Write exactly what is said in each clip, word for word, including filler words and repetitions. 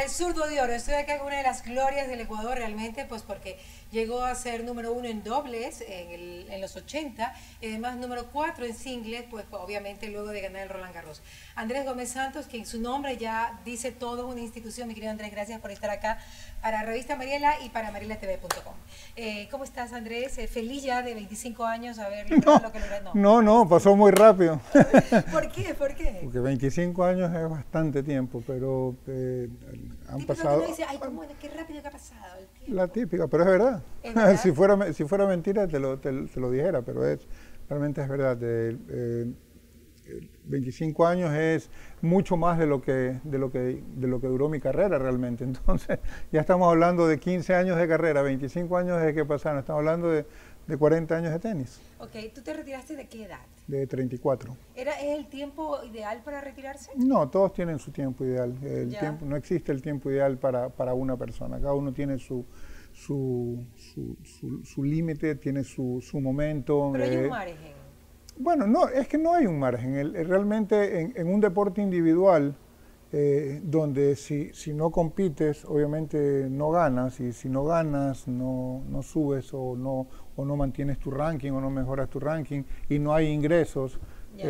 El zurdo de oro. Estoy acá con una de las glorias del Ecuador realmente, pues porque llegó a ser número uno en dobles en, el, en los ochenta, y además número cuatro en singles, pues obviamente luego de ganar el Roland Garros. Andrés Gómez Santos, que en su nombre ya dice todo, es una institución. Mi querido Andrés, gracias por estar acá para Revista Mariela y para mariela t v punto com. Eh, ¿Cómo estás, Andrés? Eh, feliz ya de veinticinco años haber logrado no, lo que lograste. No, no, no, pasó muy rápido. ¿Por qué? ¿Por qué? Porque veinticinco años es bastante tiempo, pero eh, han Típico pasado... Que uno dice, ay, cómo, qué rápido que ha pasado el tiempo. La típica, pero es verdad. ¿Es verdad? si, fuera, si fuera mentira te lo, te, te lo dijera, pero es realmente es verdad. Eh, eh, veinticinco años es mucho más de lo que de lo que de lo que duró mi carrera realmente. Entonces, ya estamos hablando de quince años de carrera, veinticinco años desde que pasaron, estamos hablando de, de cuarenta años de tenis. Ok, ¿tú te retiraste de qué edad? De treinta y cuatro. ¿Era, ¿Es el tiempo ideal para retirarse? No, todos tienen su tiempo ideal. El Ya. tiempo, no existe el tiempo ideal para, para una persona. Cada uno tiene su su, su, su, su límite, tiene su, su momento. Pero hay eh, un margen. Bueno, no, es que no hay un margen. El, el, realmente en, en un deporte individual, eh, donde si, si no compites, obviamente no ganas, y si no ganas, no, no subes o no, o no mantienes tu ranking o no mejoras tu ranking, y no hay ingresos,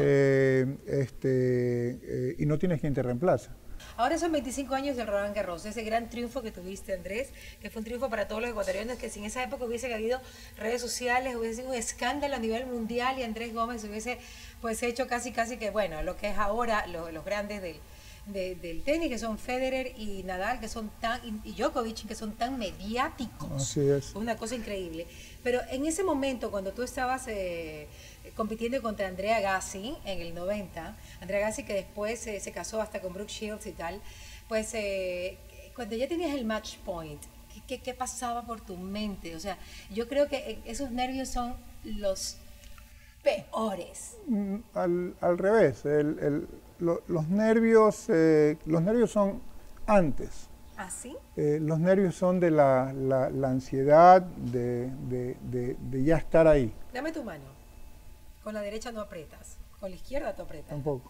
eh, este, eh, y no tienes quien te reemplace. Ahora son veinticinco años del Roland Garros, ese gran triunfo que tuviste, Andrés, que fue un triunfo para todos los ecuatorianos, que si en esa época hubiese habido redes sociales, hubiese sido un escándalo a nivel mundial y Andrés Gómez hubiese pues hecho casi casi que, bueno, lo que es ahora lo, los grandes del, de, del tenis, que son Federer y Nadal, que son tan, y Djokovic, que son tan mediáticos. Así es. Una cosa increíble. Pero en ese momento, cuando tú estabas eh, compitiendo contra Andrea Gassi en el noventa, Andrea Gassi que después eh, se casó hasta con Brooke Shields y tal, pues eh, cuando ya tenías el match point, ¿qué, qué, ¿qué pasaba por tu mente? O sea, yo creo que esos nervios son los peores. Al, al revés, el, el, lo, los nervios, eh, los nervios son antes. ¿Ah, sí? Eh, los nervios son de la, la, la ansiedad de, de, de, de ya estar ahí. Dame tu mano. Con la derecha no aprietas, con la izquierda tú aprietas. Tampoco.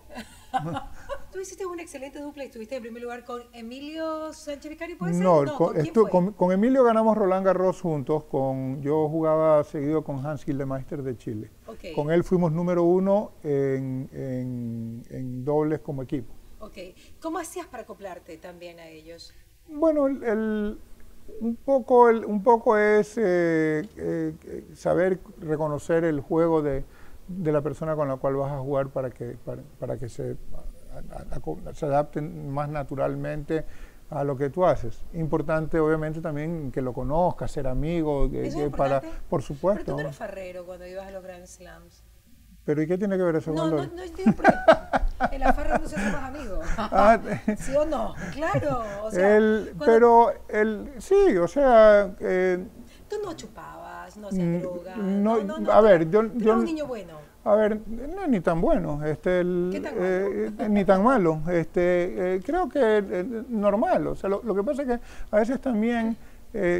Tú hiciste una excelente dupla y estuviste en primer lugar con Emilio Sánchez Vicario, ¿puede ser? No, No, con, ¿con quién esto, fue? con, con Emilio ganamos Roland Garros juntos. Con, yo jugaba seguido con Hans Gildemeister de Chile. Okay. Con él fuimos número uno en, en, en dobles como equipo. Ok. ¿Cómo hacías para acoplarte también a ellos? Bueno, el, el, un, poco, el, un poco es eh, eh, saber reconocer el juego de, de la persona con la cual vas a jugar para que, para, para que se, a, a, se adapten más naturalmente a lo que tú haces. Importante, obviamente, también que lo conozcas, ser amigo, que, ¿Eso que es para, importante? por supuesto. Pero tú no eres farrero cuando ibas a los Grand Slams. ¿Pero y qué tiene que ver eso No, con no, lo...? no, digo porque en la farra no se hace más amigos. Ah, ¿Sí o no? Claro. O sea, el, cuando- pero el, sí, o sea... Eh, Tú no chupabas, no hacías droga. no, No, no, no. a ver, tú- yo- tú yo- eras un niño bueno. A ver, no es ni tan bueno, este, el, ¿Qué tan eh, eh, ni tan malo, este, eh, creo que eh, normal, o sea, lo, lo que pasa es que a veces también eh,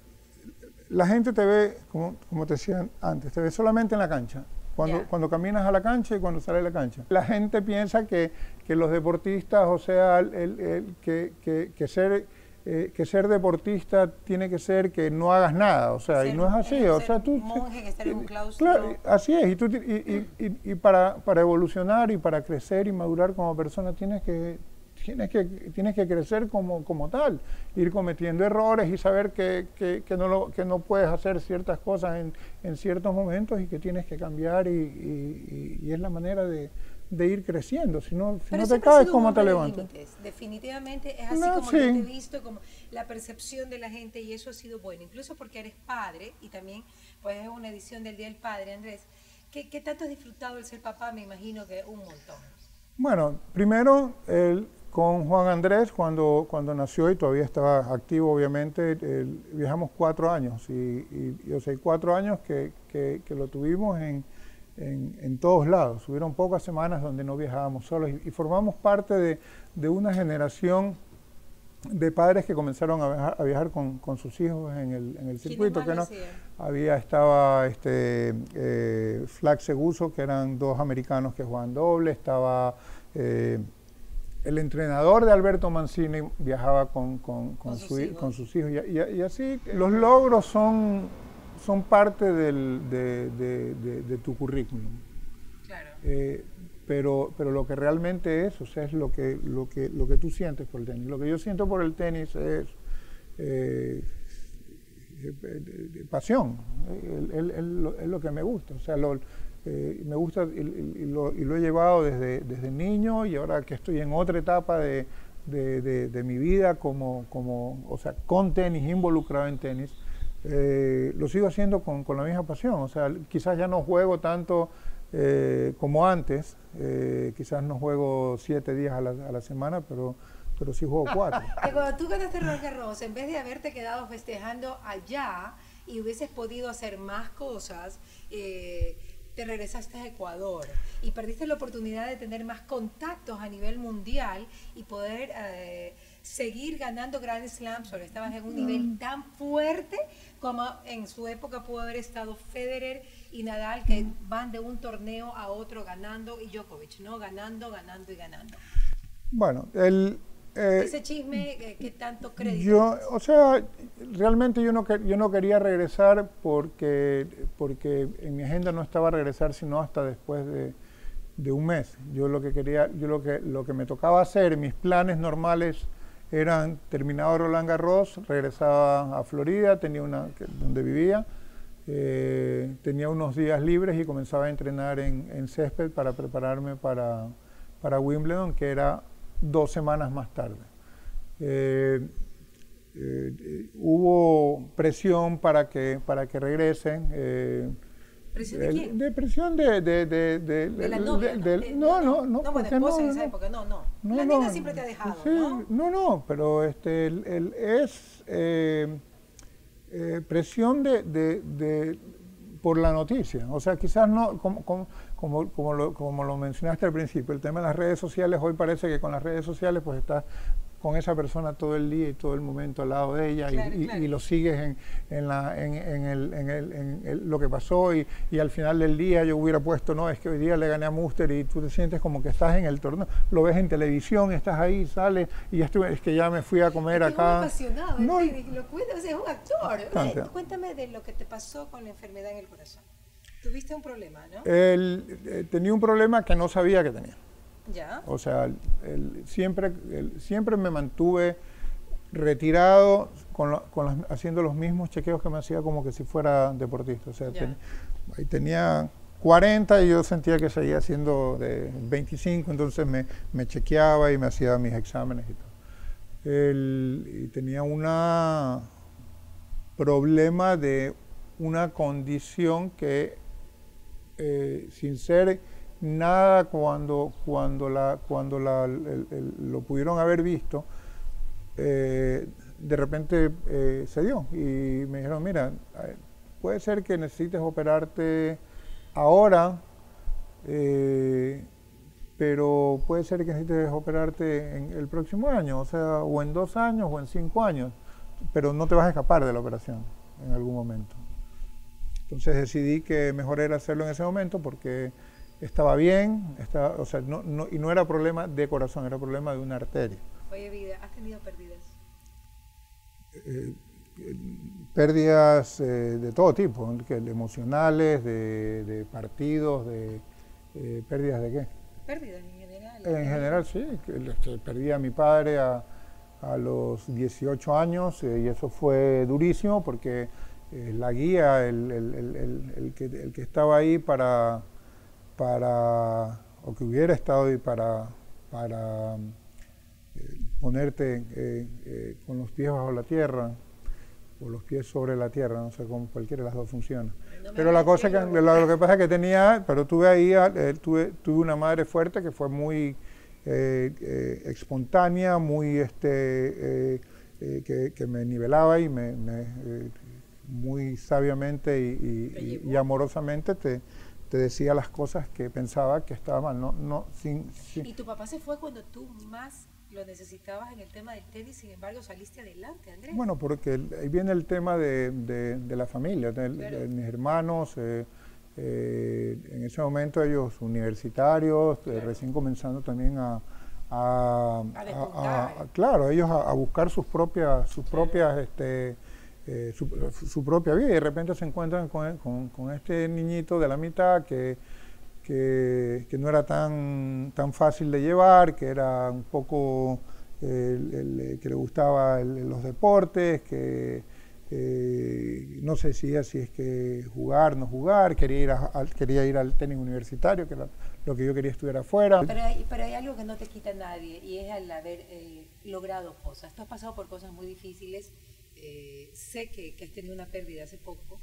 la gente te ve, como, como te decía antes, te ve solamente en la cancha, cuando, Ya. cuando caminas a la cancha y cuando sales de la cancha. La gente piensa que, que los deportistas, o sea, el, el, el, que, que, que ser... Eh, que ser deportista tiene que ser que no hagas nada, o sea, Ser y no es un- así, eh, o ser sea, un tú... monje que estar en un eh, claustro. Claro, así es, y, tú, y, y, y, y para, para evolucionar y para crecer y madurar como persona tienes que, tienes que, tienes que crecer como, como tal, ir cometiendo errores y saber que, que, que, no, lo, que no puedes hacer ciertas cosas en, en ciertos momentos y que tienes que cambiar y, y, y, y es la manera de... de ir creciendo, si no, si Pero no te siempre has caes, sido un ¿cómo te hombre de levantas? límites. Definitivamente es así No, como sí. yo te he visto, como la percepción de la gente, y eso ha sido bueno, incluso porque eres padre y también pues es una edición del Día del Padre, Andrés. ¿Qué, qué tanto has disfrutado el ser papá? Me imagino que un montón. Bueno, primero el, con Juan Andrés, cuando, cuando nació y todavía estaba activo, obviamente, el, viajamos cuatro años, y, y, y o sea, cuatro años que, que, que lo tuvimos en, en, en todos lados. Hubieron pocas semanas donde no viajábamos solos y, y formamos parte de, de una generación de padres que comenzaron a viajar, a viajar con, con sus hijos en el, en el circuito. Que no, había, estaba este, eh, Flack Seguso, que eran dos americanos que jugaban doble, estaba eh, el entrenador de Alberto Mancini viajaba con, con, con, con, su, sus, hijos. con sus hijos. Y, y, y así los logros son, son parte del, de, de, de, de tu currículum. Claro. Eh, pero, pero lo que realmente es, o sea, es lo que, lo, que, lo que tú sientes por el tenis. Lo que yo siento por el tenis es eh, pasión, es, es, es, lo, es lo que me gusta. O sea, lo, Eh, me gusta y, y, lo, y lo he llevado desde, desde niño, y ahora que estoy en otra etapa de, de, de, de mi vida como, como, o sea, con tenis, involucrado en tenis, eh, lo sigo haciendo con, con la misma pasión. O sea, quizás ya no juego tanto eh, como antes, eh, quizás no juego siete días a la, a la semana, pero, pero sí juego cuatro. Que cuando tú ganaste Roland Garros, en vez de haberte quedado festejando allá y hubieses podido hacer más cosas, eh, te regresaste a Ecuador y perdiste la oportunidad de tener más contactos a nivel mundial y poder eh, seguir ganando Grand Slams, porque estabas en un nivel tan fuerte como en su época pudo haber estado Federer y Nadal, que van de un torneo a otro ganando, y Djokovic, ¿no? Ganando, ganando y ganando. Bueno, el... Eh, Ese chisme, eh, ¿qué tanto crédito? Yo, o sea, realmente yo no, yo no quería regresar porque, porque en mi agenda no estaba regresar sino hasta después de, de un mes. Yo lo que quería, yo lo que, lo que me tocaba hacer, mis planes normales eran, terminado Roland Garros, regresaba a Florida, tenía una, donde vivía, eh, tenía unos días libres y comenzaba a entrenar en, en césped para prepararme para, para Wimbledon, que era dos semanas más tarde. Eh, eh, hubo presión para que, para que regresen. Eh, ¿Presión de quién? De presión de... ¿De, de, de, de la novia? De, de, no, no, no. No, bueno, esposa no, en esa no, época, no, no. no La no, nena siempre te ha dejado, sí, ¿no? No, no, pero este, el, el, es eh, eh, presión de, de, de, por la noticia. O sea, quizás no, como, como, como, como, lo, como lo mencionaste al principio, el tema de las redes sociales, hoy parece que con las redes sociales pues estás con esa persona todo el día y todo el momento al lado de ella, claro, y, claro. y, y lo sigues en, en, la, en, en, el, en, el, en el, lo que pasó, y, y al final del día yo hubiera puesto, no, es que hoy día le gané a Muster, y tú te sientes como que estás en el torneo, lo ves en televisión, estás ahí, sales, y ya estuve, es que ya me fui a comer es acá. Es un apasionado, no, es, lo cuenta, o sea, es un actor. Oye, cuéntame de lo que te pasó con la enfermedad en el corazón. Tuviste un problema, ¿no? Él, eh, tenía un problema que no sabía que tenía. Ya. O sea, él, siempre, él, siempre me mantuve retirado con, lo, con las, haciendo los mismos chequeos que me hacía como que si fuera deportista. O sea, ten, ahí tenía cuarenta y yo sentía que seguía haciendo de veinticinco, entonces me, me chequeaba y me hacía mis exámenes y todo. Él, y tenía un problema de una condición que, eh, sin ser nada cuando, cuando, la, cuando la, el, el, lo pudieron haber visto, eh, de repente eh, se dio y me dijeron, mira, puede ser que necesites operarte ahora, eh, pero puede ser que necesites operarte en el próximo año, o sea, o en dos años o en cinco años, pero no te vas a escapar de la operación en algún momento. Entonces decidí que mejor era hacerlo en ese momento porque estaba bien, estaba, o sea, no, no, y no era problema de corazón, era problema de una arteria. Oye, vida, ¿has tenido pérdidas? Eh, pérdidas eh, de todo tipo, que, de emocionales, de, de partidos, de eh, pérdidas de qué. Pérdidas en general. En general sí, que, que perdí a mi padre a, a los dieciocho años eh, y eso fue durísimo porque eh, la guía, el, el, el, el, el, que, el que estaba ahí para para, o que hubiera estado ahí para, para eh, ponerte eh, eh, con los pies bajo la tierra, o los pies sobre la tierra, no sé cómo cualquiera de las dos funciona. No pero la cosa que, lo, lo que pasa es que tenía, pero tuve ahí, eh, tuve, tuve una madre fuerte que fue muy eh, eh, espontánea, muy, este, eh, eh, que, que me nivelaba y me, me eh, muy sabiamente y, y, y, y amorosamente te te decía las cosas que pensaba que estaba mal. No, no, sin, sin. Y tu papá se fue cuando tú más lo necesitabas en el tema del tenis, sin embargo saliste adelante, Andrés. Bueno, porque ahí viene el tema de, de, de la familia, de, claro. de mis hermanos, eh, eh, en ese momento ellos universitarios, claro. eh, recién comenzando también a, a, A a- despuntar. a- claro, ellos a, a buscar sus propias, sus propias, este, eh, su, su propia vida, y de repente se encuentran con, con- con este niñito de la mitad que, que, que no era tan, tan fácil de llevar, que era un poco, eh, el- el- que le gustaba el- los deportes, que eh, no sé si así es que jugar, no jugar, quería ir, a- al, quería ir al tenis universitario, que era lo que yo quería estudiar afuera. Pero hay, pero hay algo que no te quita nadie y es el haber eh, logrado cosas. Tú has pasado por cosas muy difíciles. eh, sé que, que has tenido una pérdida hace poco.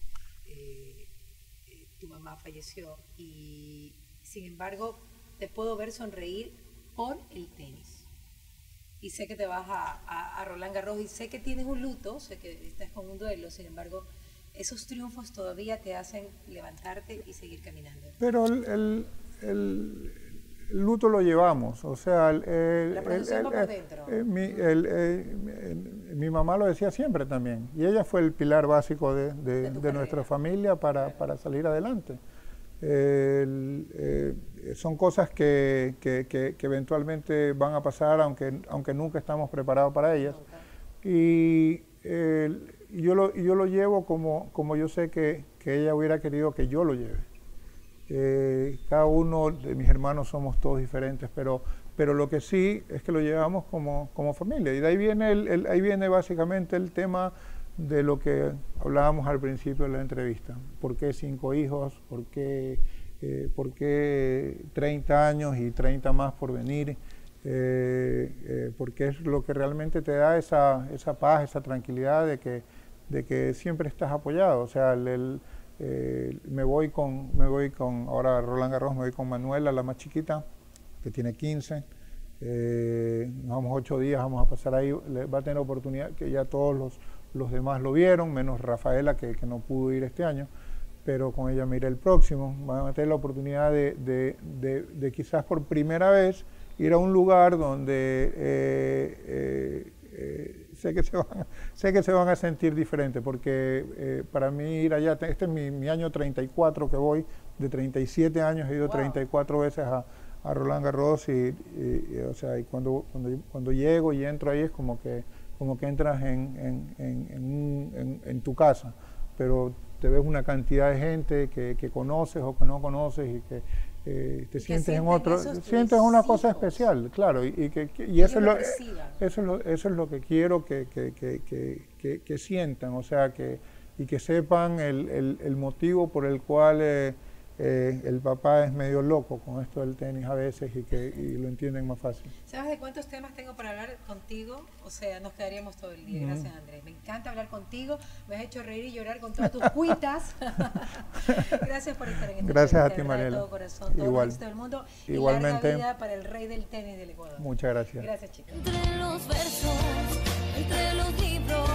eh, eh, tu mamá falleció y sin embargo te puedo ver sonreír por el tenis. Y sé que te vas a, a, a Roland Garros y sé que tienes un luto, sé que estás con un duelo, sin embargo, esos triunfos todavía te hacen levantarte y seguir caminando. Pero el, el- el- el luto lo llevamos, o sea, el, el- La producción el- va por el- dentro. eh, mi, el- eh, mi mamá lo decía siempre también, y ella fue el pilar básico de, de- De tu de nuestra carrera. familia para, Claro. para salir adelante. El- eh, son cosas que, que- que- que eventualmente van a pasar, aunque, aunque nunca estamos preparados para ellas. Nunca. Y eh, yo, lo, yo lo llevo como, como yo sé que, que ella hubiera querido que yo lo lleve. Eh, cada uno de mis hermanos somos todos diferentes, pero, pero lo que sí es que lo llevamos como, como familia. Y de ahí viene, el, el- ahí viene básicamente el tema de lo que hablábamos al principio de la entrevista. ¿Por qué cinco hijos? ¿Por qué, eh, por qué treinta años y treinta más por venir? Eh, eh, porque es lo que realmente te da esa, esa paz, esa tranquilidad de que, de que siempre estás apoyado. O sea, el, el, eh, me voy con, me voy con, ahora Roland Garros, me voy con Manuela, la más chiquita, que tiene quince. Eh, nos vamos ocho días, vamos a pasar ahí, le- va a tener oportunidad, que ya todos los, los demás lo vieron, menos Rafaela, que, que no pudo ir este año, pero con ella me iré el próximo. Van a tener la oportunidad de, de, de, de quizás por primera vez ir a un lugar donde eh, eh, eh, sé, que se van, sé que se van a sentir diferentes, porque eh, para mí ir allá, este es mi, mi año treinta y cuatro que voy, de treinta y siete años he ido Wow. treinta y cuatro veces a, a Roland Garros, y, y- y, o sea, y cuando, cuando, cuando llego y entro ahí es como que, como que entras en, en, en, en, un- en- en tu casa, pero te ves una cantidad de gente que, que conoces o que no conoces y que eh, te Y que sientes en sienten otro, esos tus sientes una cosa hijos. especial, claro, y, y que, que- y Que eso, es ellos lo, lo perciban. eso, es lo, eso es lo que quiero que, que, que, que, que- que sientan, o sea, que, y que sepan el, el, el motivo por el cual eh, eh, el papá es medio loco con esto del tenis a veces, y que y lo entienden más fácil. ¿Sabes de cuántos temas tengo para hablar contigo? O sea, nos quedaríamos todo el día. Gracias, Andrés. Me encanta hablar contigo. Me has hecho reír y llorar con todas tus cuitas. Gracias por estar en esta Gracias a entrevista, ti, de verdad, Mariela. de todo corazón. Todo Igual. el éxito del mundo. Y Igualmente. larga vida para el rey del tenis del Ecuador. Muchas gracias. Gracias, chicos. Entre los versos, entre los libros.